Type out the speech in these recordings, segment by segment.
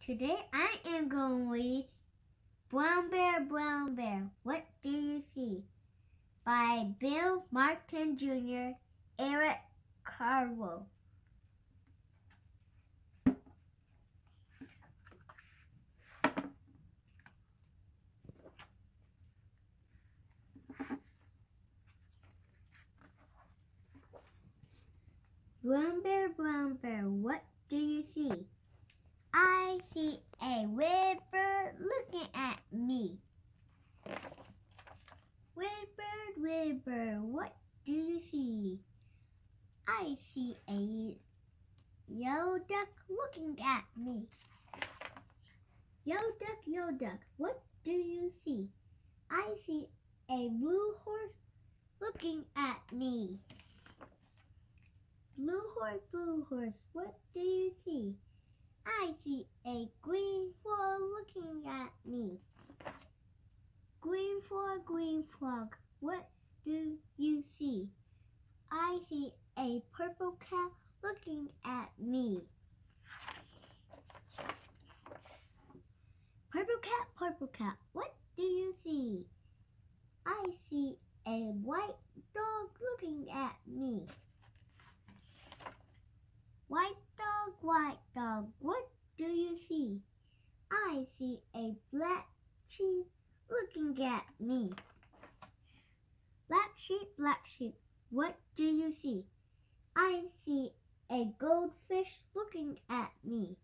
Today I am going to read Brown Bear, What Do You See? By Bill Martin Jr., Eric Carle. Brown Bear, what do you see? I see a red bird looking at me. Red bird, what do you see? I see a yellow duck looking at me. Yellow duck, what do you see? I see a blue horse looking at me. Blue horse, what do you see? I see a green frog looking at me. Green frog, what do you see? I see a purple cat looking at me. Purple cat, what do you see? I see a white dog looking at me. White dog, what do you see? I see a black sheep looking at me. Black sheep, what do you see? I see a goldfish looking at me.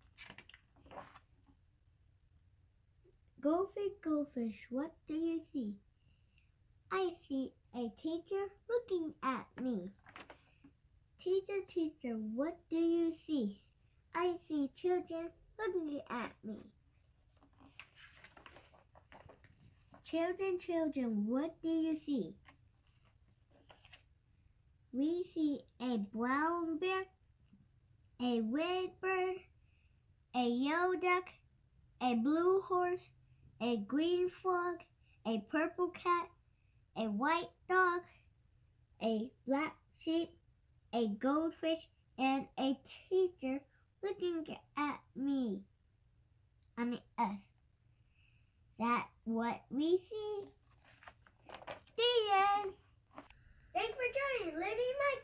Goldfish, what do you see? I see a teacher looking at me. Teacher, what do you see? I see children looking at me. Children, what do you see? We see a brown bear, a red bird, a yellow duck, a blue horse, a green frog, a purple cat, a white dog, a black sheep, a goldfish, and a teacher looking at me. Us. That's what we see. The end. Thanks for joining Lady Mike.